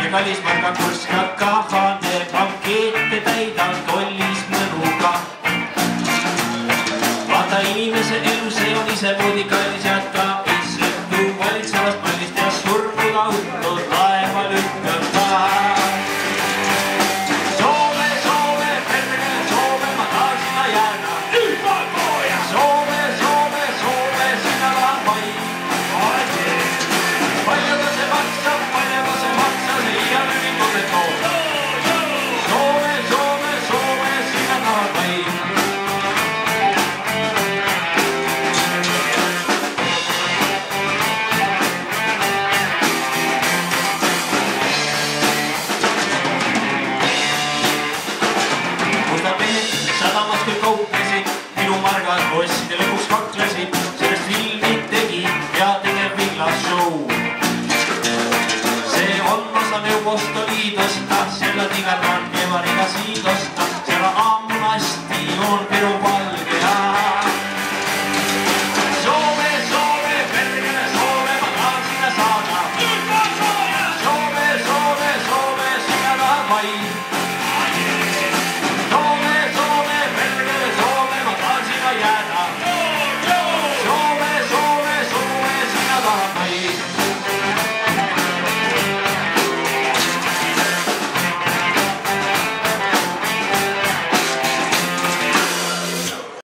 kallis marga kurska kahane, pankette täidan tollis mõnuga. Vaata inimese elu, see on ise moodi kallis jätka, issetu valitsevast pallist ja surnuda õhtud laeva lükkab taha. Minu margad poissid ja lõpuks kaklesid, sellest filmid tegi ja tegev villas show. See on osa Neuvostoliidost, selle tigardan ja variga siidost.